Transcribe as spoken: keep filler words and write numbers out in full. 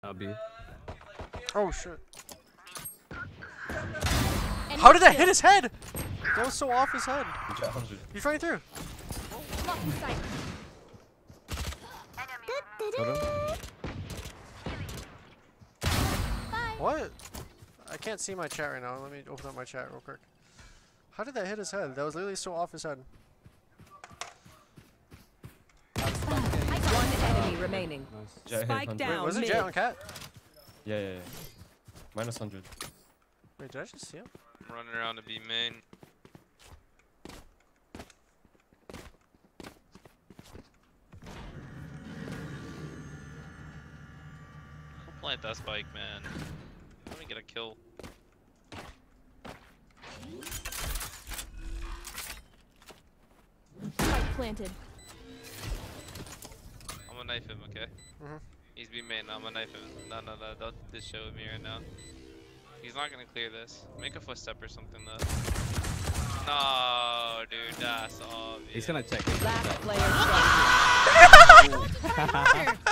I'll be. Oh shit. How did that hit his head? That was so off his head. He's running through. What? I can't see my chat right now. Let me open up my chat real quick. How did that hit his head? That was literally so off his head. One enemy remaining. Nice. Spike down. Wait, was it mid. Jett on cat? Yeah, yeah, yeah. Minus one hundred. Wait, did I just see him? I'm running around to be main. Go plant that spike, man. Let me get a kill. Spike planted. I'm gonna knife him, okay? Mm-hmm. He's B main, I'm gonna knife him. No, no, no, don't just show me right now. He's not gonna clear this. Make a footstep or something though. No, dude, that's obvious. He's gonna check. Last player standing.